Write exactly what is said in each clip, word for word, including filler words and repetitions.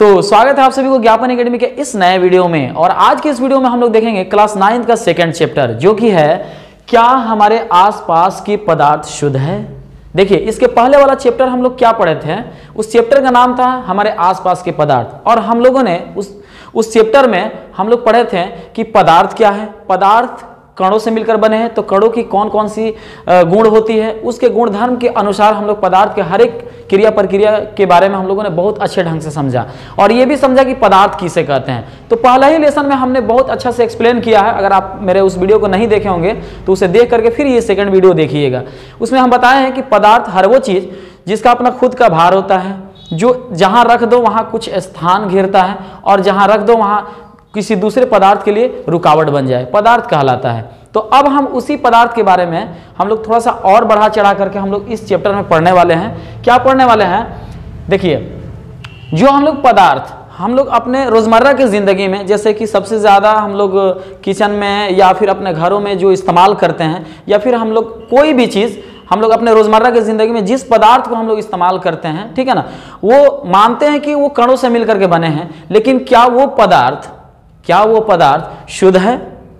तो स्वागत है आप सभी को ज्ञापन एकेडमी के इस नए वीडियो में। और आज के इस वीडियो में हम लोग देखेंगे क्लास नाइन्थ का सेकंड चैप्टर, जो कि है क्या हमारे आसपास की पदार्थ शुद्ध है। देखिए, इसके पहले वाला चैप्टर हम लोग क्या पढ़े थे, उस चैप्टर का नाम था हमारे आसपास के पदार्थ। और हम लोगों ने उस उस चैप्टर में हम लोग पढ़े थे कि पदार्थ क्या है, पदार्थ कणों से मिलकर बने हैं, तो कणों की कौन कौन सी गुण होती है, उसके गुणधर्म के अनुसार हम लोग पदार्थ के हर एक क्रिया प्रक्रिया के बारे में हम लोगों ने बहुत अच्छे ढंग से समझा। और ये भी समझा कि पदार्थ किसे कहते हैं। तो पहला ही लेसन में हमने बहुत अच्छा से एक्सप्लेन किया है। अगर आप मेरे उस वीडियो को नहीं देखे होंगे तो उसे देख करके फिर ये सेकंड वीडियो देखिएगा। उसमें हम बताए हैं कि पदार्थ हर वो चीज़ जिसका अपना खुद का भार होता है, जो जहाँ रख दो वहाँ कुछ स्थान घेरता है, और जहाँ रख दो वहाँ किसी दूसरे पदार्थ के लिए रुकावट बन जाए, पदार्थ कहलाता है। तो अब हम उसी पदार्थ के बारे में हम लोग थोड़ा सा और बढ़ा चढ़ा करके हम लोग इस चैप्टर में पढ़ने वाले हैं। क्या पढ़ने वाले हैं, देखिए, जो हम लोग पदार्थ हम लोग अपने रोज़मर्रा की ज़िंदगी में, जैसे कि सबसे ज़्यादा हम लोग किचन में या फिर अपने घरों में जो इस्तेमाल करते हैं, या फिर हम लोग कोई भी चीज़ हम लोग अपने रोज़मर्रा की ज़िंदगी में जिस पदार्थ को हम लोग इस्तेमाल करते हैं, ठीक है ना, वो मानते हैं कि वो कणों से मिलकर के बने हैं। लेकिन क्या वो पदार्थ क्या वो पदार्थ शुद्ध है?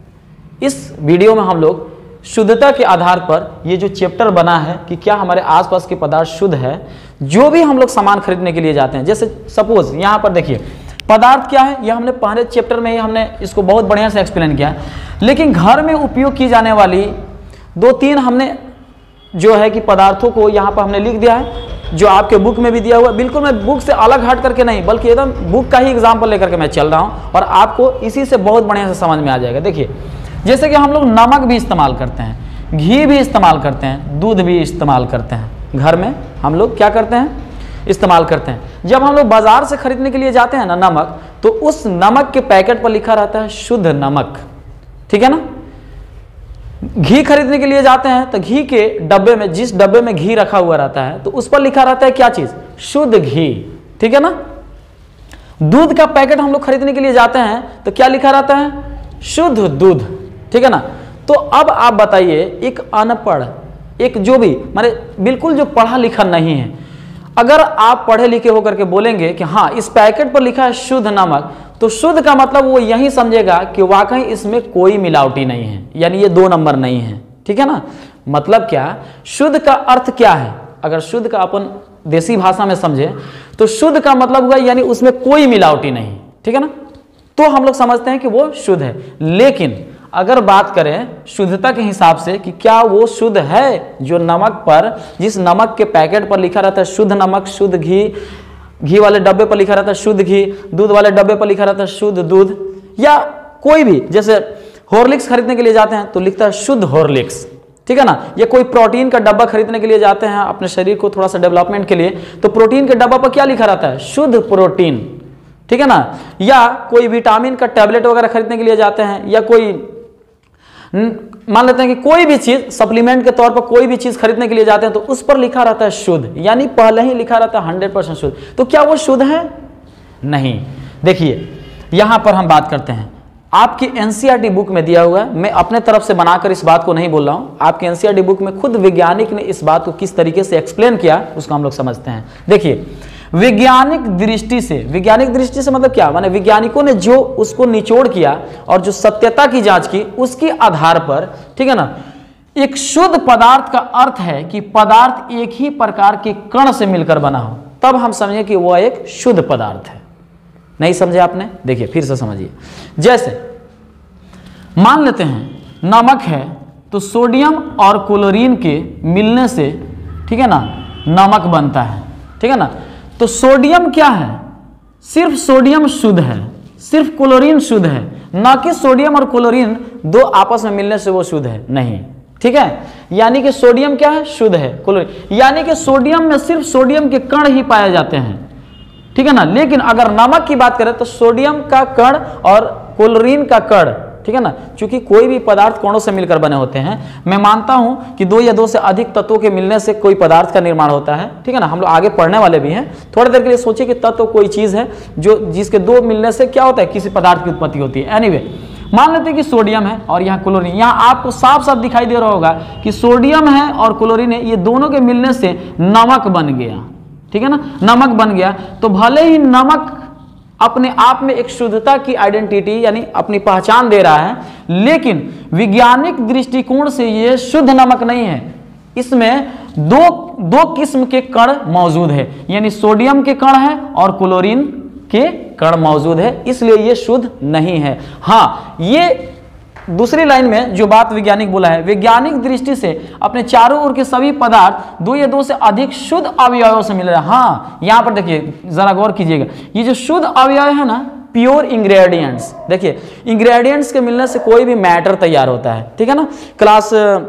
इस वीडियो में हम लोग शुद्धता के आधार पर ये जो चैप्टर बना है कि क्या हमारे आसपास के पदार्थ शुद्ध है, जो भी हम लोग सामान खरीदने के लिए जाते हैं। जैसे सपोज यहाँ पर देखिए, पदार्थ क्या है, ये हमने पहले चैप्टर में ही हमने इसको बहुत बढ़िया से एक्सप्लेन किया है। लेकिन घर में उपयोग की जाने वाली दो तीन हमने जो है कि पदार्थों को यहाँ पर हमने लिख दिया है, जो आपके बुक में भी दिया हुआ है। बिल्कुल मैं बुक से अलग हट करके नहीं, बल्कि एकदम बुक का ही एग्जाम्पल लेकर के मैं चल रहा हूँ, और आपको इसी से बहुत बढ़िया से समझ में आ जाएगा। देखिए, जैसे कि हम लोग नमक भी इस्तेमाल करते हैं, घी भी इस्तेमाल करते हैं, दूध भी इस्तेमाल करते हैं। घर में हम लोग क्या करते हैं, इस्तेमाल करते हैं। जब हम लोग बाजार से खरीदने के लिए जाते हैं ना नमक, तो उस नमक के पैकेट पर लिखा रहता है शुद्ध नमक, ठीक है ना। घी खरीदने के लिए जाते हैं तो घी के डब्बे में, जिस डब्बे में घी रखा हुआ रहता है, तो उस पर लिखा रहता है क्या चीज, शुद्ध घी, ठीक है ना। दूध का पैकेट हम लोग खरीदने के लिए जाते हैं तो क्या लिखा रहता है, शुद्ध दूध, ठीक है ना। तो अब आप बताइए, एक अनपढ़, एक जो भी माने बिल्कुल जो पढ़ा लिखा नहीं है, अगर आप पढ़े लिखे होकर के बोलेंगे कि हाँ इस पैकेट पर लिखा है शुद्ध नमक, तो शुद्ध का मतलब वो यही समझेगा कि वाकई इसमें कोई मिलावटी नहीं है, यानी ये दो नंबर नहीं है, ठीक है ना। मतलब क्या, शुद्ध का अर्थ क्या है, अगर शुद्ध का अपन देसी भाषा में समझे तो शुद्ध का मतलब हुआ यानी उसमें कोई मिलावटी नहीं, ठीक है ना। तो हम लोग समझते हैं कि वो शुद्ध है। लेकिन अगर बात करें शुद्धता के हिसाब से कि क्या वो शुद्ध है, जो नमक पर, जिस नमक के पैकेट पर लिखा रहता है शुद्ध नमक, शुद्ध घी, घी वाले डब्बे पर लिखा रहता है शुद्ध घी, दूध वाले डब्बे पर लिखा रहता है शुद्ध दूध, या कोई भी, जैसे हॉर्लिक्स खरीदने के लिए जाते हैं तो लिखता है शुद्ध हॉर्लिक्स, ठीक है ना। या कोई प्रोटीन का डब्बा खरीदने के लिए जाते हैं अपने शरीर को थोड़ा सा डेवलपमेंट के लिए, तो प्रोटीन के डब्बा पर क्या लिखा रहता है, शुद्ध प्रोटीन, ठीक है ना। या कोई विटामिन का टैबलेट वगैरह खरीदने के लिए जाते हैं, या कोई मान लेते हैं कि कोई भी चीज सप्लीमेंट के तौर पर कोई भी चीज खरीदने के लिए जाते हैं, तो उस पर लिखा रहता है शुद्ध, यानी पहले ही लिखा रहता है हंड्रेड परसेंट शुद्ध। तो क्या वो शुद्ध है? नहीं। देखिए, यहां पर हम बात करते हैं, आपकी एनसीईआरटी बुक में दिया हुआ है, मैं अपने तरफ से बनाकर इस बात को नहीं बोल रहा हूं, आपके एनसीईआरटी बुक में खुद वैज्ञानिक ने इस बात को किस तरीके से एक्सप्लेन किया उसको हम लोग समझते हैं। देखिए, वैज्ञानिक दृष्टि से, वैज्ञानिक दृष्टि से मतलब क्या, माने वैज्ञानिकों ने जो उसको निचोड़ किया और जो सत्यता की जांच की, उसके आधार पर, ठीक है ना, एक शुद्ध पदार्थ का अर्थ है कि पदार्थ एक ही प्रकार के कण से मिलकर बना हो, तब हम समझे कि वह एक शुद्ध पदार्थ है। नहीं समझे आपने? देखिए फिर से समझिए। जैसे मान लेते हैं नमक है, तो सोडियम और क्लोरीन के मिलने से, ठीक है ना, नमक बनता है, ठीक है ना। तो सोडियम क्या है, सिर्फ सोडियम शुद्ध है, सिर्फ क्लोरीन शुद्ध है, ना कि सोडियम और क्लोरीन दो आपस में मिलने से वो शुद्ध है, नहीं, ठीक है। यानी कि सोडियम क्या है, शुद्ध है, क्लोरीन, यानी कि सोडियम में सिर्फ सोडियम के कण ही पाए जाते हैं, ठीक है ना। लेकिन अगर नमक की बात करें तो सोडियम का कण और क्लोरीन का कण, ठीक है ना, क्योंकि कोई भी पदार्थ कणों से मिलकर बने होते हैं। मैं मानता हूं कि दो या दो से अधिक तत्वों के मिलने से कोई पदार्थ का निर्माण होता है, ठीक है ना। हम लोग आगे पढ़ने वाले भी हैं। थोड़ी देर के लिए सोचिए कि तत्व कोई चीज है जो जिसके दो मिलने से क्या होता है, किसी पदार्थ की उत्पत्ति होती है। एनीवे, मान लेते हैं कि सोडियम है और यहाँ क्लोरीन, यहाँ आपको साफ साफ दिखाई दे रहा होगा कि सोडियम है और क्लोरीन है, ये दोनों के मिलने से नमक बन गया, ठीक है ना, नमक बन गया। तो भले ही नमक अपने आप में एक शुद्धता की आइडेंटिटी यानी अपनी पहचान दे रहा है, लेकिन वैज्ञानिक दृष्टिकोण से यह शुद्ध नमक नहीं है। इसमें दो दो किस्म के कण मौजूद है, यानी सोडियम के कण है और क्लोरीन के कण मौजूद है, इसलिए यह शुद्ध नहीं है। हाँ, ये दूसरी लाइन में जो बात वैज्ञानिक बोला है, वैज्ञानिक दृष्टि से अपने चारों ओर के सभी पदार्थ दो या दो से अधिक शुद्ध अवयवों से मिल रहे हैं। हाँ, यहां पर देखिए, जरा गौर कीजिएगा, ये जो शुद्ध अवयव है ना, प्योर इंग्रेडिएंट्स, देखिए इंग्रेडिएंट्स के मिलने से कोई भी मैटर तैयार होता है, ठीक है ना। क्लास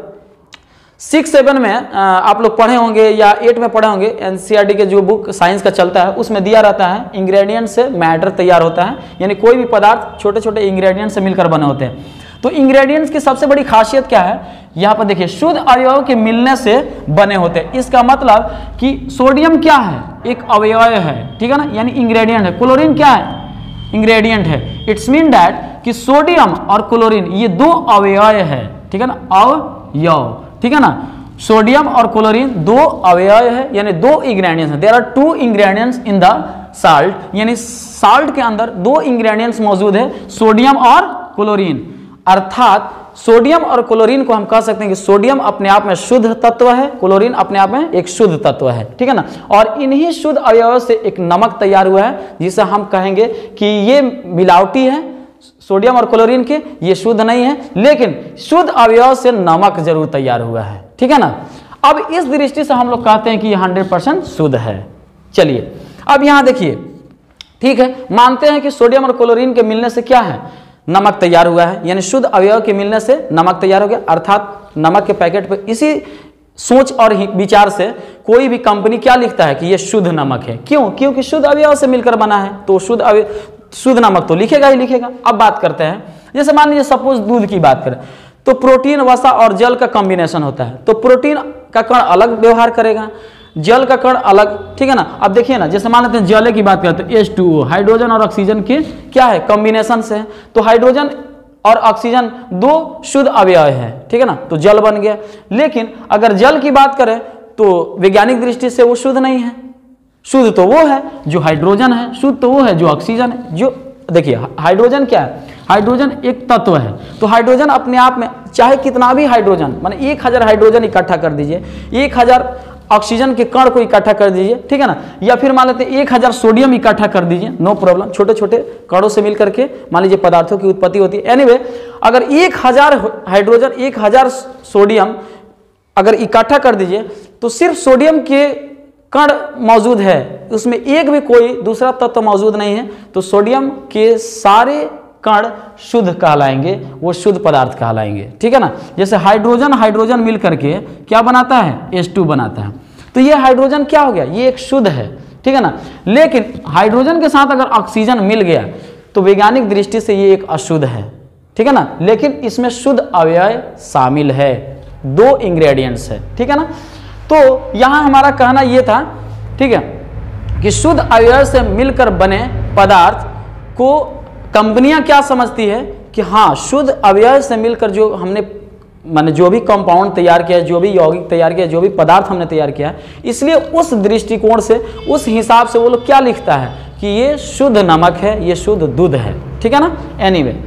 सिक्स सेवन में आप लोग पढ़े होंगे या एट में पढ़े होंगे, एनसीईआरटी के जो बुक साइंस का चलता है उसमें दिया रहता है इंग्रेडिएंट से मैटर तैयार होता है, यानी कोई भी पदार्थ छोटे छोटे इंग्रेडिएंट से मिलकर बने होते हैं। तो इंग्रेडिएंट्स की सबसे बड़ी खासियत क्या है, यहाँ पर देखिए, शुद्ध अवयव के मिलने से बने होते हैं। इसका मतलब कि सोडियम क्या है, एक अवयव है, ठीक है ना, यानी इंग्रेडिएंट है। क्लोरीन क्या है, इंग्रेडिएंट है। इट्स मीन दैट कि सोडियम और क्लोरीन ये दो अवयव है, ठीक है ना, अवयव, ठीक है ना। सोडियम और क्लोरीन दो अवयव है, यानी दो इंग्रेडिएंट्स हैं। There are two ingredients in the salt, यानी साल्ट के अंदर दो इंग्रेडिएंट्स मौजूद है, सोडियम और क्लोरीन। अर्थात सोडियम और क्लोरीन को हम कह सकते हैं कि सोडियम अपने आप में शुद्ध तत्व है, क्लोरीन अपने आप में एक शुद्ध तत्व है, ठीक है ना। और इन्हीं शुद्ध अवयवों से एक नमक तैयार हुआ है, जिसे हम कहेंगे कि ये मिलावटी है, सोडियम और क्लोरीन के, ये शुद्ध नहीं है, लेकिन शुद्ध अवयव से नमक जरूर तैयार हुआ है, ठीक है ना। अब इस दृष्टि से हम लोग कहते हैं कि ये हंड्रेड परसेंट शुद्ध है। चलिए अब यहां देखिए, ठीक है, मानते हैं कि सोडियम और क्लोरीन के मिलने से क्या है, नमक तैयार हुआ है, यानी शुद्ध अवयव के मिलने से नमक तैयार हो गया। अर्थात नमक के पैकेट पर इसी सोच और विचार से कोई भी कंपनी क्या लिखता है कि यह शुद्ध नमक है। क्यों? क्योंकि शुद्ध अवयव से मिलकर बना है, तो शुद्ध अवयव शुद्ध नमक तो लिखेगा ही लिखेगा। अब बात करते हैं, जैसे मान लीजिए सपोज दूध की बात करें, तो प्रोटीन, वसा और जल का कॉम्बिनेशन होता है, तो प्रोटीन का कण अलग व्यवहार करेगा, जल का कण अलग, ठीक है ना। अब देखिए ना, जैसे मान लेते हैं जल की बात करते हैं, एच टू ओ, हाइड्रोजन और ऑक्सीजन के क्या है, कॉम्बिनेशन से है, तो हाइड्रोजन और ऑक्सीजन दो शुद्ध अवयव है, ठीक है ना, तो जल बन गया। लेकिन अगर जल की बात करें तो वैज्ञानिक दृष्टि से वो शुद्ध नहीं है, शुद्ध तो वो है जो हाइड्रोजन है, शुद्ध तो वो है जो ऑक्सीजन है। जो देखिए हाइड्रोजन क्या है, हाइड्रोजन एक तत्व है, तो हाइड्रोजन अपने आप में चाहे कितना भी हाइड्रोजन, माने एक हजार हाइड्रोजन इकट्ठा कर दीजिए, एक हजार ऑक्सीजन के कण को इकट्ठा कर दीजिए, ठीक है ना, या फिर मान लेते हैं एक हजार सोडियम इकट्ठा कर दीजिए, नो प्रॉब्लम, छोटे छोटे कणों से मिलकर के मान लीजिए पदार्थों की उत्पत्ति होती है। एनीवे, अगर एक हजार हाइड्रोजन, एक हजार सोडियम अगर इकट्ठा कर दीजिए, तो सिर्फ सोडियम के कण मौजूद है, उसमें एक भी कोई दूसरा तत्व मौजूद नहीं है, तो सोडियम के सारे कण शुद्ध कहलाएंगे, वो शुद्ध पदार्थ कहलाएंगे, ठीक है ना। जैसे हाइड्रोजन हाइड्रोजन मिल करके क्या बनाता है, एच टू बनाता है, तो ये हाइड्रोजन क्या हो गया, ये एक शुद्ध है, ठीक है ना। लेकिन हाइड्रोजन के साथ अगर ऑक्सीजन मिल गया तो वैज्ञानिक दृष्टि से ये एक अशुद्ध है, ठीक है ना, लेकिन इसमें शुद्ध अवयव शामिल है, दो इंग्रेडिएंट्स है, ठीक है ना। तो यहां हमारा कहना यह था, ठीक है, कि शुद्ध अवयव से मिलकर बने पदार्थ को कंपनियां क्या समझती है कि हाँ, शुद्ध अवयव से मिलकर जो हमने माने जो भी कंपाउंड तैयार किया है, जो भी यौगिक तैयार किया है, जो भी पदार्थ हमने तैयार किया है, इसलिए उस दृष्टिकोण से, उस हिसाब से वो लोग क्या लिखता है कि ये शुद्ध नमक है, ये शुद्ध दूध है, ठीक है ना। एनीवे,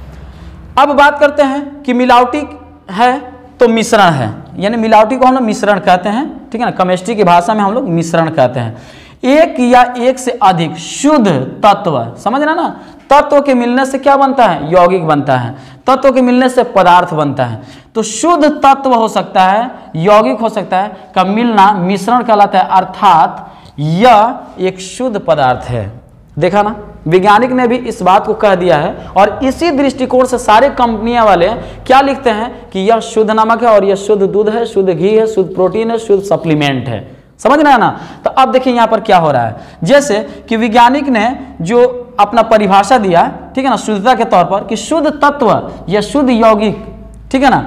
अब बात करते हैं कि मिलावटी है तो मिश्रण है, यानी मिलावटी को हम लोग मिश्रण कहते हैं, ठीक है ना, केमिस्ट्री की भाषा में हम लोग मिश्रण कहते हैं। एक या एक से अधिक शुद्ध तत्व, समझ रहे ना, तत्व के मिलने से क्या बनता है, यौगिक बनता है, तत्व के मिलने से पदार्थ बनता है। तो शुद्ध तत्व हो सकता है, यौगिक हो सकता है, का मिलना मिश्रण कहलाता है, अर्थात यह एक शुद्ध पदार्थ है। देखा ना, वैज्ञानिक ने भी इस बात को कह दिया है, और इसी दृष्टिकोण से सारे कंपनियां वाले क्या लिखते हैं कि यह शुद्ध नमक है, और यह शुद्ध दूध है, शुद्ध घी है, शुद्ध प्रोटीन है, शुद्ध सप्लीमेंट है। समझ रहे हैं ना। तो अब देखिए यहां पर क्या हो रहा है, जैसे कि वैज्ञानिक ने जो अपना परिभाषा दिया, ठीक है ना, शुद्धता के तौर पर, कि शुद्ध तत्व या शुद्ध यौगिक, ठीक है ना,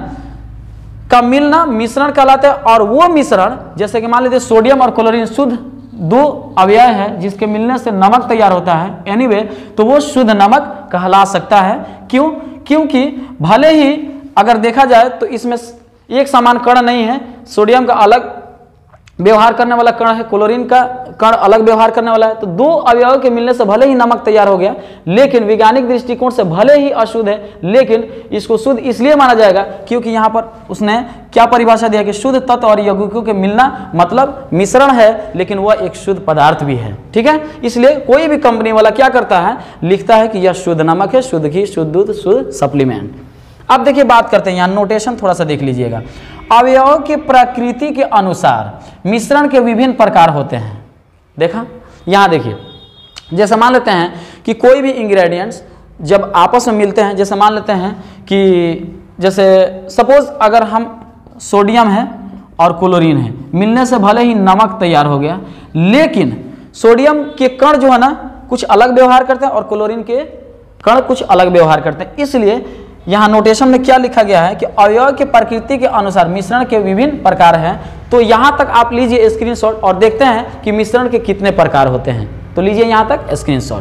का मिलना मिश्रण कहलाता है। और वो मिश्रण, जैसे कि मान लीजिए सोडियम और क्लोरीन शुद्ध दो अवयव है जिसके मिलने से नमक तैयार होता है, एनीवे, तो वो शुद्ध नमक कहला सकता है। क्यों? क्योंकि भले ही अगर देखा जाए तो इसमें एक समान कण नहीं है, सोडियम का अलग व्यवहार करने वाला कण है, क्लोरीन का कण अलग व्यवहार करने वाला है। तो दो अवयवों के मिलने से भले ही नमक तैयार हो गया, लेकिन वैज्ञानिक दृष्टिकोण से भले ही अशुद्ध है, लेकिन इसको शुद्ध इसलिए माना जाएगा क्योंकि यहाँ पर उसने क्या परिभाषा दिया कि शुद्ध तत्व और यौगिकों के मिलना मतलब मिश्रण है, लेकिन वह एक शुद्ध पदार्थ भी है। ठीक है, इसलिए कोई भी कंपनी वाला क्या करता है, लिखता है कि यह शुद्ध नमक है, शुद्ध घी, शुद्ध दूध, शुद्ध सप्लीमेंट। अब देखिए बात करते हैं, यहाँ नोटेशन थोड़ा सा देख लीजिएगा। अवयवों की प्रकृति के अनुसार मिश्रण के विभिन्न प्रकार होते हैं। देखा, यहाँ देखिए, जैसे मान लेते हैं कि कोई भी इंग्रेडिएंट्स जब आपस में मिलते हैं, जैसे मान लेते हैं कि जैसे सपोज अगर हम सोडियम है और क्लोरीन है, मिलने से भले ही नमक तैयार हो गया, लेकिन सोडियम के कण जो है ना कुछ अलग व्यवहार करते हैं और क्लोरीन के कण कुछ अलग व्यवहार करते हैं। इसलिए यहाँ नोटेशन में क्या लिखा गया है कि अवयव के प्रकृति के अनुसार मिश्रण के विभिन्न प्रकार हैं। तो यहाँ तक आप लीजिए स्क्रीनशॉट और देखते हैं कि मिश्रण के कितने प्रकार होते हैं। तो लीजिए यहाँ तक स्क्रीनशॉट।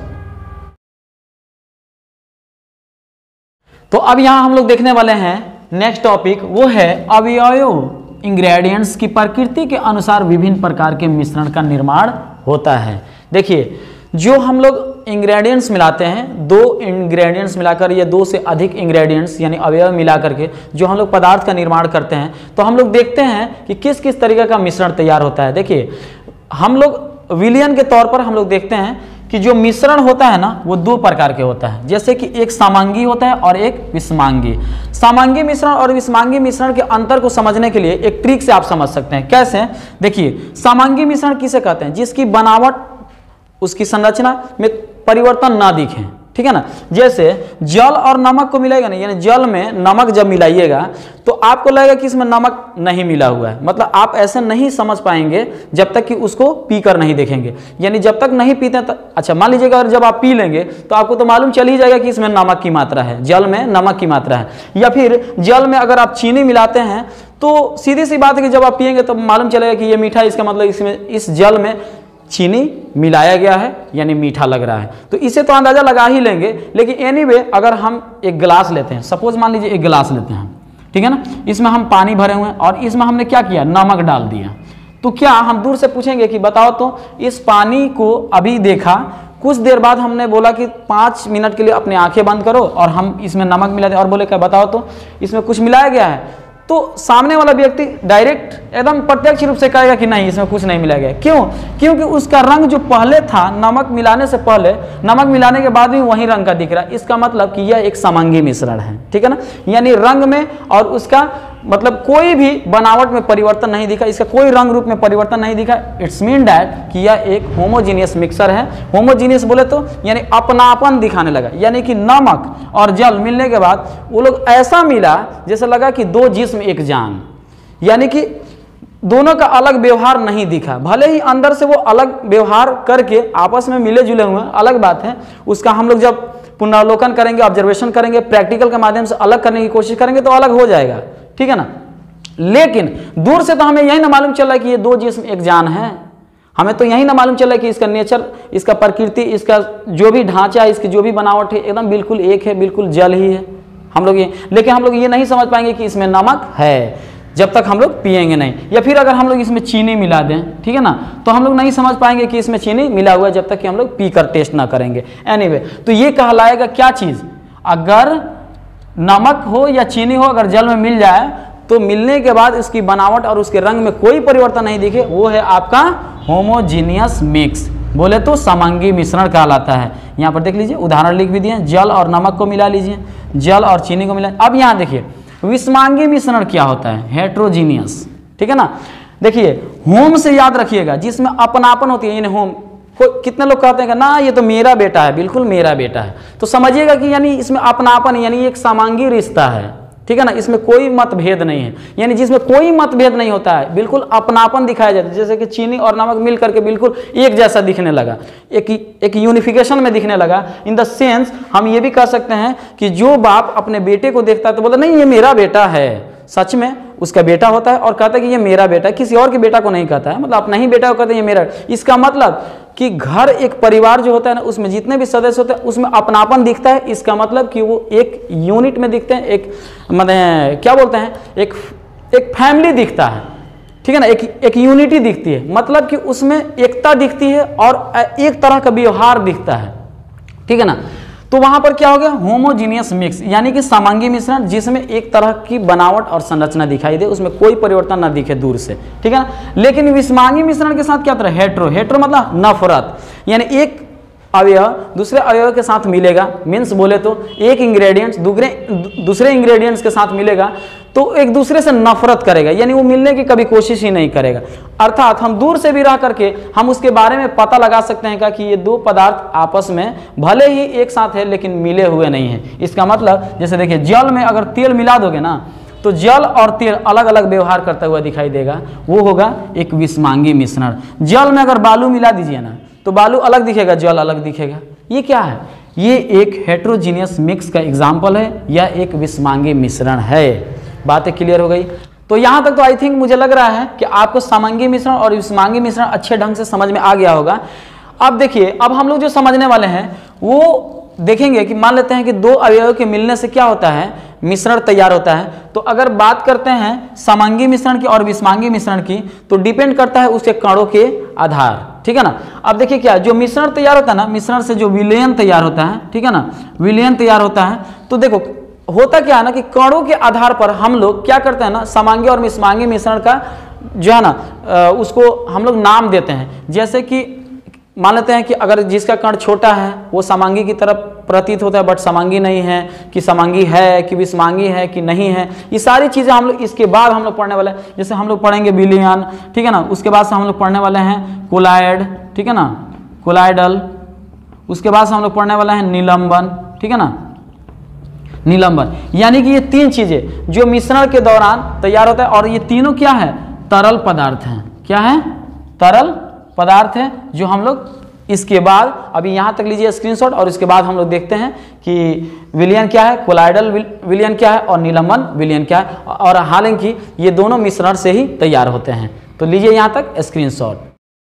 तो अब यहाँ हम लोग देखने वाले हैं नेक्स्ट टॉपिक, वो है अवयव इंग्रेडिएंट्स की प्रकृति के अनुसार विभिन्न प्रकार के मिश्रण का निर्माण होता है। देखिए, जो हम लोग इंग्रेडिएंट्स मिलाते हैं, दो इंग्रेडिएंट्स मिलाकर या दो से अधिक इंग्रेडिएंट्स यानी अवयव मिला करके जो हम लोग पदार्थ का निर्माण करते हैं, तो हम लोग देखते हैं कि किस किस तरीके का मिश्रण तैयार होता है। देखिए, हम लोग विलियन के तौर पर हम लोग देखते हैं कि जो मिश्रण होता है ना वो दो प्रकार के होता है, जैसे कि एक समांगी होता है और एक विषमांगी। समांगी मिश्रण और विषमांगी मिश्रण के अंतर को समझने के लिए एक ट्रिक से आप समझ सकते हैं। कैसे? देखिए, समांगी मिश्रण किसे कहते हैं? जिसकी बनावट, उसकी संरचना में परिवर्तन ना दिखे। ठीक है ना, जैसे जल और नमक को मिलाएगा ना, यानी जल में नमक जब मिलाइएगा तो आपको लगेगा कि इसमें नमक नहीं मिला हुआ है, मतलब आप ऐसे नहीं समझ पाएंगे जब तक कि उसको पीकर नहीं देखेंगे। यानी जब तक नहीं पीते तो अच्छा, मान लीजिएगा अगर जब आप पी लेंगे तो आपको तो मालूम चल ही जाएगा कि इसमें नमक की मात्रा है, जल में नमक की मात्रा है। या फिर जल में अगर आप चीनी मिलाते हैं तो सीधी सी बात है कि जब आप पिएंगे तो मालूम चलेगा कि ये मीठा, इसका मतलब इसमें इस जल में चीनी मिलाया गया है यानी मीठा लग रहा है। तो इसे तो अंदाजा लगा ही लेंगे। लेकिन एनीवे अगर हम एक गिलास लेते हैं, सपोज मान लीजिए एक गिलास लेते हैं, ठीक है ना, इसमें हम पानी भरे हुए हैं और इसमें हमने क्या किया, नमक डाल दिया। तो क्या हम दूर से पूछेंगे कि बताओ तो इस पानी को अभी देखा, कुछ देर बाद हमने बोला कि पाँच मिनट के लिए अपनी आंखें बंद करो और हम इसमें नमक मिला दें और बोले क्या बताओ तो इसमें कुछ मिलाया गया है, तो सामने वाला व्यक्ति डायरेक्ट एकदम प्रत्यक्ष रूप से कहेगा कि नहीं इसमें कुछ नहीं मिलाया गया। क्यों? क्योंकि उसका रंग जो पहले था नमक मिलाने से पहले, नमक मिलाने के बाद भी वही रंग का दिख रहा है। इसका मतलब कि यह एक समांगी मिश्रण है। ठीक है ना, यानी रंग में और उसका मतलब कोई भी बनावट में परिवर्तन नहीं दिखा, इसका कोई रंग रूप में परिवर्तन नहीं दिखा। इट्स मीन डैट कि यह एक होमोजीनियस मिक्सर है। होमोजीनियस बोले तो यानी अपनापन दिखाने लगा, यानी कि नमक और जल मिलने के बाद वो लोग ऐसा मिला जैसे लगा कि दो जिस्म एक जान, यानी कि दोनों का अलग व्यवहार नहीं दिखा। भले ही अंदर से वो अलग व्यवहार करके आपस में मिले जुले हुए, अलग बात है, उसका हम लोग जब पुनरावलोकन करेंगे, ऑब्जर्वेशन करेंगे, प्रैक्टिकल के माध्यम से अलग करने की कोशिश करेंगे तो अलग हो जाएगा। ठीक है ना, लेकिन दूर से तो हमें यही ना मालूम चल रहा है कि ये दो जिस्म एक जान है। हमें तो यही ना मालूम चल रहा है कि इसका नेचर, इसका प्रकृति, इसका जो भी ढांचा है, इसकी जो भी बनावट है एकदम बिल्कुल एक है, बिल्कुल जल ही है। हम लोग ये लेकिन हम लोग ये नहीं समझ पाएंगे कि इसमें नमक है जब तक हम लोग पिएंगे नहीं। या फिर अगर हम लोग इसमें चीनी मिला दें, ठीक है ना, तो हम लोग नहीं समझ पाएंगे कि इसमें चीनी मिला हुआ है जब तक कि हम लोग पीकर टेस्ट ना करेंगे। एनीवे, तो ये कहलाएगा क्या चीज़, अगर नमक हो या चीनी हो अगर जल में मिल जाए तो मिलने के बाद इसकी बनावट और उसके रंग में कोई परिवर्तन नहीं दिखे, वो है आपका होमोजीनियस मिक्स, बोले तो समांगी मिश्रण कहलाता है। यहाँ पर देख लीजिए उदाहरण लिख भी दिए, जल और नमक को मिला लीजिए, जल और चीनी को मिला। अब यहाँ देखिए विषमांगी मिश्रण क्या होता है, हेट्रोजीनियस। ठीक है ना, देखिए होम से याद रखिएगा, जिसमें अपनापन होती है, यानी होम को कितने लोग कहते हैं कि ना ये तो मेरा बेटा है, बिल्कुल मेरा बेटा है, तो समझिएगा कि यानी इसमें अपनापन यानी एक समांगी रिश्ता है। ठीक है ना, इसमें कोई मतभेद नहीं है, यानी जिसमें कोई मतभेद नहीं होता है, बिल्कुल अपनापन दिखाया जाता है। जैसे कि चीनी और नमक मिल करके बिल्कुल एक जैसा दिखने लगा, एक एक यूनिफिकेशन में दिखने लगा। इन द सेंस हम ये भी कह सकते हैं कि जो बाप अपने बेटे को देखता है तो बोलता नहीं ये मेरा बेटा है, सच में उसका बेटा होता है और कहता है कि ये मेरा बेटा है, किसी और के बेटा को नहीं कहता है, मतलब अपना ही बेटा को कहते हैं ये मेरा। इसका मतलब कि घर एक परिवार जो होता है ना, उसमें जितने भी सदस्य होते हैं उसमें अपनापन दिखता है। इसका मतलब कि वो एक यूनिट में दिखते हैं, एक मतलब क्या बोलते हैं, एक एक फैमिली दिखता है। ठीक है ना, एक एक यूनिटी दिखती है, मतलब कि उसमें एकता दिखती है और एक तरह का व्यवहार दिखता है, ठीक है ना। तो वहां पर क्या हो गया, होमोजीनियस मिक्स, यानी कि समांगी मिश्रण जिसमें एक तरह की बनावट और संरचना दिखाई दे, उसमें कोई परिवर्तन ना दिखे दूर से, ठीक है ना। लेकिन विषमांगी मिश्रण के साथ क्या तरह, हेट्रो, हेट्रो मतलब नफरत, यानी एक अवयव दूसरे अवयव के साथ मिलेगा, मीन्स बोले तो एक इंग्रेडिएंट्स दूसरे दूसरे इंग्रेडिएंट्स के साथ मिलेगा तो एक दूसरे से नफरत करेगा, यानी वो मिलने की कभी कोशिश ही नहीं करेगा। अर्थात हम दूर से भी रह करके हम उसके बारे में पता लगा सकते हैं कि ये दो पदार्थ आपस में भले ही एक साथ है लेकिन मिले हुए नहीं हैं। इसका मतलब जैसे देखिए, जल में अगर तेल मिला दोगे ना तो जल और तेल अलग अलग व्यवहार करता हुआ दिखाई देगा, वो होगा एक विषमांगी मिश्रण। जल में अगर बालू मिला दीजिए ना तो बालू अलग दिखेगा, जल अलग दिखेगा। ये क्या है, ये एक हेट्रोजीनियस मिक्स का एग्जाम्पल है या एक विषमांगी मिश्रण है। बातें क्लियर हो गई। तो यहाँ तक तो आई थिंक मुझे लग रहा है कि आपको समांगी मिश्रण और विषमांगी मिश्रण अच्छे ढंग से समझ में आ गया होगा। अब देखिए, अब हम लोग जो समझने वाले हैं वो देखेंगे कि मान लेते हैं कि दो अवयवों के मिलने से क्या होता है, मिश्रण तैयार होता है। तो अगर बात करते हैं समांगी मिश्रण की और विषमांगी मिश्रण की तो डिपेंड करता है उसके कणों के आधार, ठीक है ना। अब देखिए क्या, जो मिश्रण तैयार होता है ना, मिश्रण से जो विलयन तैयार होता है, ठीक है ना, विलयन तैयार होता है, तो देखो होता क्या है ना कि कणों के आधार पर हम लोग क्या करते हैं ना, समांगी और विषमांगी मिश्रण का जो है ना उसको हम लोग नाम देते हैं। जैसे कि मान लेते हैं कि अगर जिसका कण छोटा है वो समांगी की तरफ प्रतीत होता है बट समांगी नहीं है, कि समांगी है कि विषमांगी है कि नहीं है, ये सारी चीज़ें हम लोग इसके बाद हम लोग पढ़ने वाले हैं। जैसे हम लोग पढ़ेंगे विलयन, ठीक है ना, उसके बाद से हम लोग पढ़ने वाले हैं कोलाइड, ठीक है ना, कोलाइडल, उसके बाद से हम लोग पढ़ने वाले हैं निलंबन, ठीक है ना, निलंबन। यानी कि ये तीन चीजें जो मिश्रण के दौरान तैयार होता है और ये तीनों क्या है, तरल पदार्थ हैं। क्या है, तरल पदार्थ है, जो हम लोग इसके बाद अभी यहाँ तक लीजिए स्क्रीनशॉट, और इसके बाद हम लोग देखते हैं कि विलयन क्या है, कोलाइडल विलयन क्या है और निलंबन विलयन क्या है, और हालांकि ये दोनों मिश्रण से ही तैयार होते हैं। तो लीजिए यहाँ तक स्क्रीनशॉट।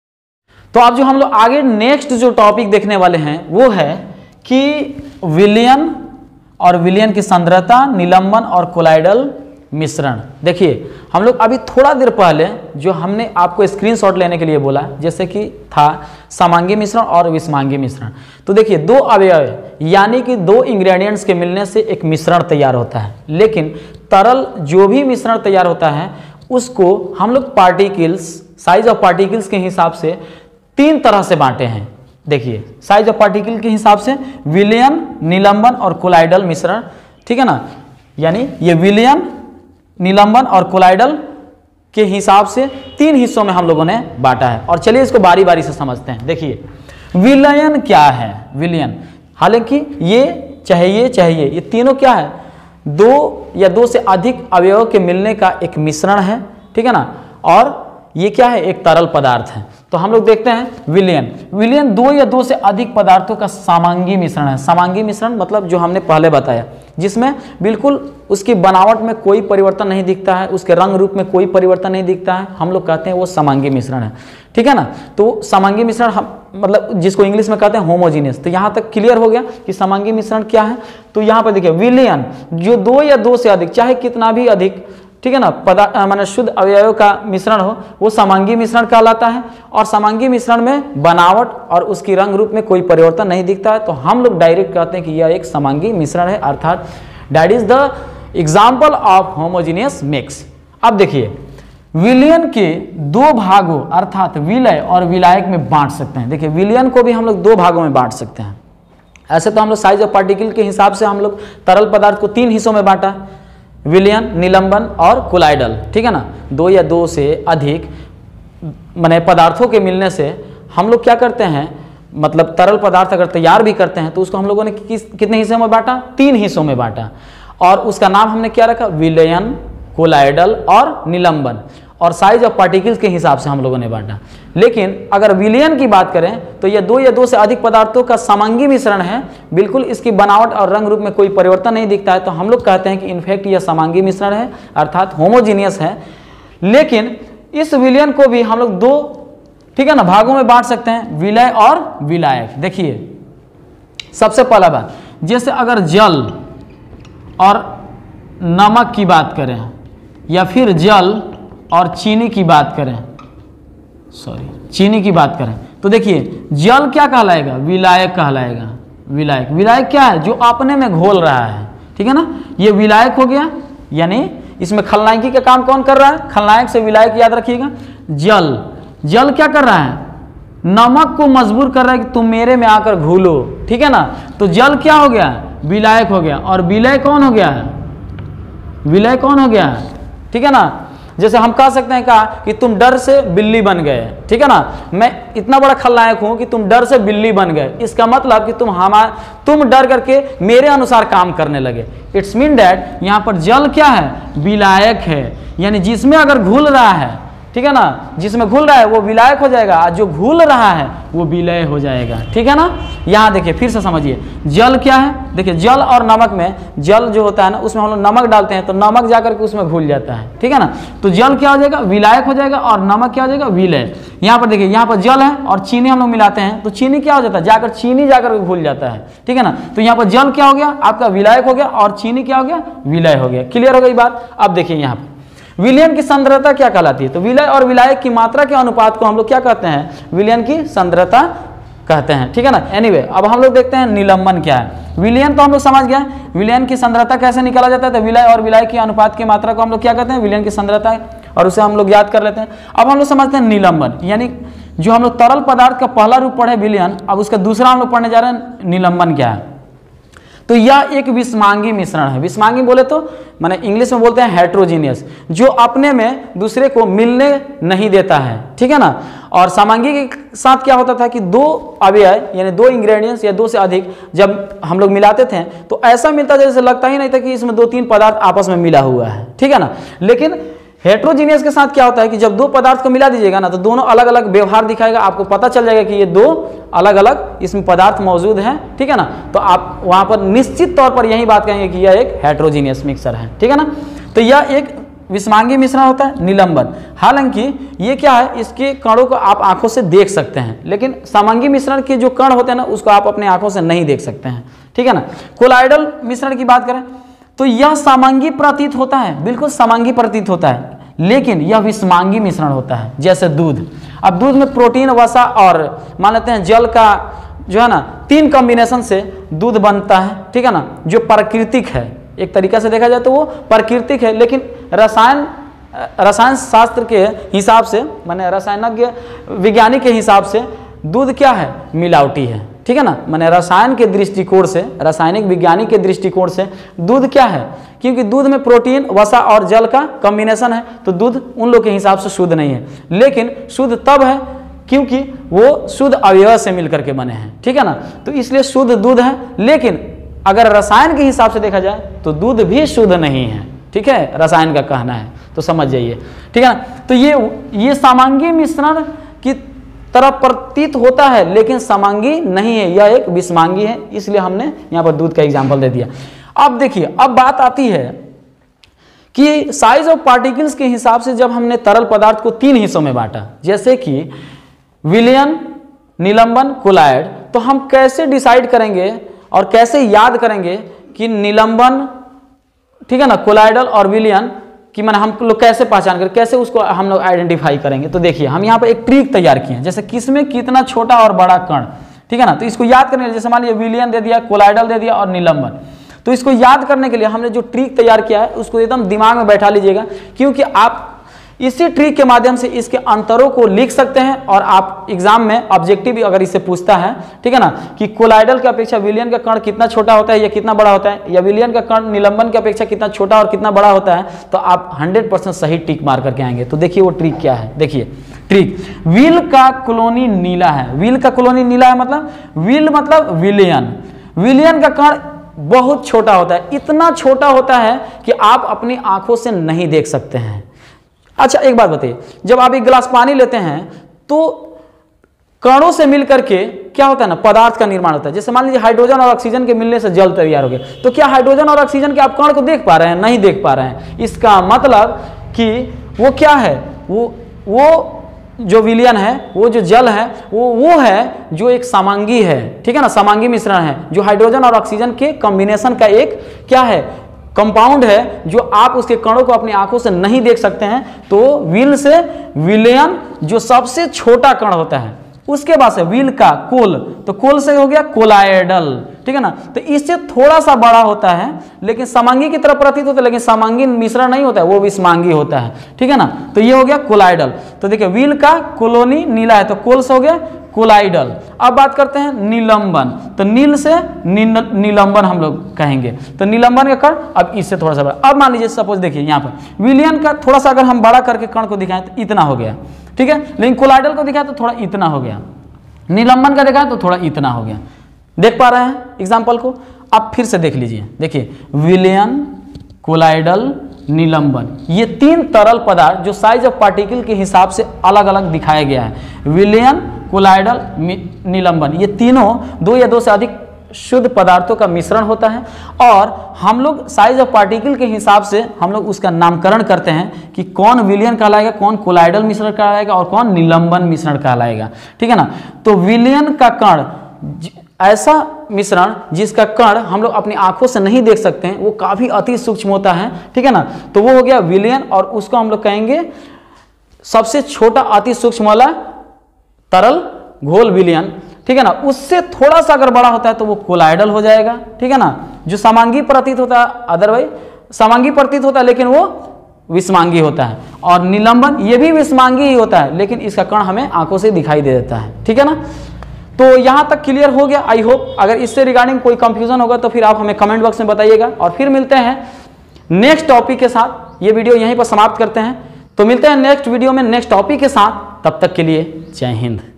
तो अब जो हम लोग आगे नेक्स्ट जो टॉपिक देखने वाले हैं वो है कि विलयन और विलयन की सांद्रता, निलंबन और कोलाइडल मिश्रण। देखिए हम लोग अभी थोड़ा देर पहले जो हमने आपको स्क्रीनशॉट लेने के लिए बोला, जैसे कि था समांगी मिश्रण और विषमांगी मिश्रण। तो देखिए दो अवयव यानी कि दो इंग्रेडिएंट्स के मिलने से एक मिश्रण तैयार होता है, लेकिन तरल जो भी मिश्रण तैयार होता है उसको हम लोग पार्टिकल्स, साइज ऑफ पार्टिकल्स के हिसाब से तीन तरह से बांटे हैं। देखिए साइज ऑफ पार्टिकल के हिसाब से विलयन, निलंबन और कोलाइडल मिश्रण, ठीक है ना, यानी ये विलयन, निलंबन और कोलाइडल के हिसाब से तीन हिस्सों में हम लोगों ने बांटा है। और चलिए इसको बारी बारी से समझते हैं। देखिए विलयन क्या है, विलयन, हालांकि ये चाहिए चाहिए ये तीनों क्या है, दो या दो से अधिक अवयवों के मिलने का एक मिश्रण है, ठीक है ना, और ये क्या है, एक तरल पदार्थ है। तो हम लोग देखते हैं विलयन। विलयन दो या दो से अधिक पदार्थों का समांगी मिश्रण है। समांगी मिश्रण मतलब जो हमने पहले बताया, जिसमें बिल्कुल उसकी बनावट में कोई परिवर्तन नहीं दिखता है, उसके रंग रूप में कोई परिवर्तन नहीं दिखता है, हम लोग कहते हैं वो समांगी मिश्रण है, ठीक है ना। तो समांगी मिश्रण हम मतलब जिसको इंग्लिश में कहते हैं होमोजीनियस। तो यहाँ तक क्लियर हो गया कि समांगी मिश्रण क्या है। तो यहाँ पर देखिए विलयन जो दो या दो से अधिक, चाहे कितना भी अधिक, ठीक है ना, पदार्थ माने शुद्ध अवयवों का मिश्रण हो, वो समांगी मिश्रण कहलाता है। और समांगी मिश्रण में बनावट और उसकी रंग रूप में कोई परिवर्तन नहीं दिखता है, तो हम लोग डायरेक्ट कहते हैं कि यह एक समांगी मिश्रण है, अर्थात that is the example of homogeneous mix. अब देखिए विलयन के दो भागों अर्थात विलय और विलायक में बांट सकते हैं। देखिए विलयन को भी हम लोग दो भागों में बांट सकते हैं। ऐसे तो हम लोग साइज ऑफ पार्टिकल के हिसाब से हम लोग तरल पदार्थ को तीन हिस्सों में बांटा, विलयन, निलंबन और कोलाइडल, ठीक है ना। दो या दो से अधिक माने पदार्थों के मिलने से हम लोग क्या करते हैं, मतलब तरल पदार्थ अगर तैयार भी करते हैं तो उसको हम लोगों ने किस कितने हिस्सों में बांटा, तीन हिस्सों में बांटा, और उसका नाम हमने क्या रखा, विलयन, कोलाइडल और निलंबन। और साइज ऑफ पार्टिकल्स के हिसाब से हम लोगों ने बांटा। लेकिन अगर विलयन की बात करें तो यह दो या दो से अधिक पदार्थों का समांगी मिश्रण है, बिल्कुल इसकी बनावट और रंग रूप में कोई परिवर्तन नहीं दिखता है, तो हम लोग कहते हैं कि इनफैक्ट यह समांगी मिश्रण है, अर्थात होमोजीनियस है। लेकिन इस विलयन को भी हम लोग दो, ठीक है ना, भागों में बांट सकते हैं, विलय और विलायक। देखिए सबसे पहला बात, जैसे अगर जल और नमक की बात करें या फिर जल और चीनी की बात करें, सॉरी चीनी की बात करें तो देखिए जल क्या कहलाएगा, विलायक कहलाएगा। विलायक, विलायक क्या है, जो अपने में घोल रहा है, ठीक है ना, ये विलायक हो गया। यानी इसमें खलनायकी का काम कौन कर रहा है, खलनायक से विलायक याद रखिएगा। जल, जल क्या कर रहा है, नमक को मजबूर कर रहा है कि तुम मेरे में आकर घुलो, ठीक है ना। तो जल क्या हो गया, विलायक हो गया। और विलय कौन हो गया, विलय कौन हो गया, ठीक है ना। जैसे हम कह सकते हैं कहा कि तुम डर से बिल्ली बन गए, ठीक है ना, मैं इतना बड़ा खलनायक हूं कि तुम डर से बिल्ली बन गए। इसका मतलब कि तुम हमारा तुम डर करके मेरे अनुसार काम करने लगे। इट्स मीन दैट यहाँ पर जल क्या है, विलायक है। यानी जिसमें अगर घुल रहा है, ठीक है ना, जिसमें घुल रहा है वो विलायक हो जाएगा, और जो घुल रहा है वो विलय हो जाएगा, ठीक है ना। यहाँ देखिए फिर से समझिए, जल क्या है, देखिए जल और नमक में, जल जो होता है ना उसमें हम लोग नमक डालते हैं तो नमक जाकर के उसमें घुल जाता है, ठीक है ना। तो जल क्या हो जाएगा, विलायक हो जाएगा, और नमक क्या हो जाएगा, विलय। यहाँ पर देखिए, यहाँ पर जल है और चीनी हम लोग मिलाते हैं तो चीनी क्या हो जाता है, जाकर चीनी जाकर के घुल जाता है, ठीक है ना। तो यहाँ पर जल क्या हो गया, आपका विलायक हो गया, और चीनी क्या हो गया, विलय हो गया। क्लियर हो गई बात। अब देखिए यहाँ पर विलयन की सांद्रता क्या कहलाती है, तो विलय और विलायक की मात्रा के अनुपात को हम लोग क्या कहते हैं, विलयन की सांद्रता कहते हैं, ठीक है ना। एनीवे anyway, अब हम लोग देखते हैं निलंबन क्या है। विलयन तो हम लोग समझ गए, विलयन की सांद्रता कैसे निकाला जाता है, तो विलय और विलायक की अनुपात की मात्रा को हम लोग क्या कहते हैं, विलयन की सांद्रता, और उसे हम लोग याद कर लेते हैं। अब हम लोग समझते हैं निलंबन, यानी जो हम लोग तरल पदार्थ का पहला रूप पढ़े विलयन, अब उसका दूसरा हम लोग पढ़ने जा रहे हैं निलंबन क्या है। तो यह एक विषमांगी मिश्रण है। विषमांगी बोले तो माने इंग्लिश में बोलते हैं हेट्रोजीनियस, जो अपने में दूसरे को मिलने नहीं देता है, ठीक है ना। और समांगी के साथ क्या होता था कि दो अवयव यानी दो इंग्रेडिएंट्स या दो से अधिक जब हम लोग मिलाते थे तो ऐसा मिलता जैसे लगता ही नहीं था कि इसमें दो तीन पदार्थ आपस में मिला हुआ है, ठीक है ना। लेकिन हेट्रोजीनियस के साथ क्या होता है कि जब दो पदार्थ को मिला दीजिएगा ना तो दोनों अलग अलग व्यवहार दिखाएगा, आपको पता चल जाएगा कि ये दो अलग अलग इसमें पदार्थ मौजूद हैं, ठीक है ना। तो आप वहां पर निश्चित तौर पर यही बात कहेंगे कि यह एक हेट्रोजीनियस मिक्सर है, ठीक है ना। तो यह एक विषमांगी मिश्रण होता है निलंबन। हालांकि ये क्या है, इसके कणों को आप आंखों से देख सकते हैं, लेकिन समांगी मिश्रण के जो कण होते हैं ना उसको आप अपने आंखों से नहीं देख सकते हैं, ठीक है ना। कोलाइडल मिश्रण की बात करें तो यह समांगी प्रतीत होता है, बिल्कुल समांगी प्रतीत होता है, लेकिन यह विषमांगी मिश्रण होता है। जैसे दूध, अब दूध में प्रोटीन, वसा और मान लेते हैं जल का जो है ना तीन कॉम्बिनेशन से दूध बनता है, ठीक है ना, जो प्राकृतिक है। एक तरीका से देखा जाए तो वो प्राकृतिक है, लेकिन रसायन रसायन शास्त्र के हिसाब से माने रसायनज्ञ विज्ञानी के हिसाब से दूध क्या है, मिलावटी है, ठीक है ना। माने रसायन के दृष्टिकोण से, रासायनिक विज्ञानी के दृष्टिकोण से दूध क्या है, क्योंकि दूध में प्रोटीन, वसा और जल का कॉम्बिनेशन है, तो दूध उन लोग के हिसाब से शुद्ध नहीं है। लेकिन शुद्ध तब है क्योंकि वो शुद्ध अवयव से मिलकर के बने हैं, ठीक है ना। तो इसलिए शुद्ध दूध है, लेकिन अगर रसायन के हिसाब से देखा जाए तो दूध भी शुद्ध नहीं है, ठीक है, रसायन का कहना है, तो समझ जाइए, ठीक है ना। तो ये ये समांगी मिश्रण की तरह प्रतीत होता है, लेकिन समांगी नहीं है, यह एक विषमांगी है, इसलिए हमने यहाँ पर दूध का एग्जाम्पल दे दिया। अब देखिए, अब बात आती है कि साइज ऑफ पार्टिकल्स के हिसाब से जब हमने तरल पदार्थ को तीन हिस्सों में बांटा, जैसे कि विलयन, निलंबन, कोलाइड, तो हम कैसे डिसाइड करेंगे और कैसे याद करेंगे कि निलंबन, ठीक है ना, कोलाइडल और विलयन कि मैंने हम लोग कैसे पहचान कर, कैसे उसको हम लोग आइडेंटिफाई करेंगे। तो देखिए हम यहाँ पर एक ट्रिक तैयार किए हैं, जैसे किसमें कितना छोटा और बड़ा कण, ठीक है ना। तो इसको याद करने के लिए जैसे मान लीजिए विलयन दे दिया, कोलाइडल दे दिया और निलंबन, तो इसको याद करने के लिए हमने जो ट्रिक तैयार किया है उसको एकदम दिमाग में बैठा लीजिएगा, क्योंकि आप इसी ट्रिक के माध्यम से इसके अंतरों को लिख सकते हैं और आप एग्जाम में ऑब्जेक्टिव अगर इससे पूछता है, ठीक है ना, कि कोलाइडल की अपेक्षा विलयन का कण कितना छोटा होता है या कितना बड़ा होता है, या विलयन का कण निलंबन की अपेक्षा कितना छोटा और कितना बड़ा होता है, तो आप हंड्रेड परसेंट सही टिक मार करके आएंगे। तो देखिए वो ट्रिक क्या है, देखिए ट्रिक, व्हील का कॉलोनी नीला है। व्हील का कॉलोनी नीला है मतलब, व्हील मतलब विलयन, विलयन का कण बहुत छोटा होता है, इतना छोटा होता है कि आप अपनी आंखों से नहीं देख सकते हैं। अच्छा एक बात बताइए, जब आप एक गिलास पानी लेते हैं तो कणों से मिलकर के क्या होता है ना, पदार्थ का निर्माण होता है। जैसे मान लीजिए हाइड्रोजन और ऑक्सीजन के मिलने से जल तैयार हो गया, तो क्या हाइड्रोजन और ऑक्सीजन के आप कण को देख पा रहे हैं? नहीं देख पा रहे हैं। इसका मतलब कि वो क्या है, वो वो जो विलयन है, वो जो जल है, वो वो है जो एक समांगी है, ठीक है ना, समांगी मिश्रण है, जो हाइड्रोजन और ऑक्सीजन के कॉम्बिनेशन का एक क्या है, कंपाउंड है जो आप उसके कणों को अपनी आंखों से नहीं देख सकते हैं, तो विल से विलयन जो सबसे छोटा कण होता है, उसके बाद से विल का कोल, तो कोल से हो गया कोलाइडल, ठीक है ना। तो इससे थोड़ा सा बड़ा होता है लेकिन समांगी की तरफ प्रतीत होता है, लेकिन समांगी मिश्रण नहीं होता है, वो विषमांगी होता है, ठीक है ना। तो ये हो गया कोलाइडल। तो देखिए विल का कोलोनी नीला है तो कोल से हो गया कोलाइडल। अब बात करते हैं निलंबन, तो नील से नील, निलंबन हम लोग कहेंगे। तो निलंबन का कण अब इससे थोड़ा सा बड़ा। अब मान लीजिए सपोज देखिए यहाँ पर विलियन का थोड़ा सा अगर हम बड़ा करके कण को दिखाएं तो इतना हो गया, ठीक है, लेकिन कोलाइडल को दिखाएं तो थोड़ा इतना हो गया, निलंबन का दिखाएं तो थोड़ा इतना हो गया। देख पा रहे हैं एग्जाम्पल को? अब फिर से देख लीजिए, देखिए विलियन, कोलाइडल, निलंबन, ये तीन तरल पदार्थ जो साइज ऑफ पार्टिकल के हिसाब से अलग अलग दिखाया गया है। विलियन, कोलाइडल, निलंबन, ये तीनों दो या दो से अधिक शुद्ध पदार्थों का मिश्रण होता है और हम लोग साइज ऑफ पार्टिकल के हिसाब से हम लोग उसका नामकरण करते हैं कि कौन विलियन कहलाएगा, कौन कोलाइडल मिश्रण कहलाएगा और कौन निलंबन मिश्रण कहलाएगा, ठीक है ना। तो विलियन का कण ऐसा मिश्रण जिसका कण हम लोग अपनी आंखों से नहीं देख सकते हैं, वो काफी अति सूक्ष्म होता है, ठीक है ना। तो वो हो गया विलियन और उसको हम लोग कहेंगे सबसे छोटा अति सूक्ष्म वाला तरल घोल विलियन, ठीक है ना। उससे थोड़ा सा अगर बड़ा होता है तो वो कोलाइडल हो जाएगा, ठीक है ना, जो समांगी प्रतीत होता है, अदरवाइज समांगी प्रतीत होता है लेकिन वो विषमांगी होता है। और निलंबन ये भी विषमांगी ही होता है लेकिन इसका कण हमें आंखों से दिखाई दे देता है, ठीक है ना। तो यहां तक क्लियर हो गया आई होप। अगर इससे रिगार्डिंग कोई कंफ्यूजन होगा तो फिर आप हमें कमेंट बॉक्स में बताइएगा और फिर मिलते हैं नेक्स्ट टॉपिक के साथ। ये वीडियो यहीं पर समाप्त करते हैं, तो मिलते हैं नेक्स्ट वीडियो में नेक्स्ट टॉपिक के साथ। तब तक के लिए जय हिंद।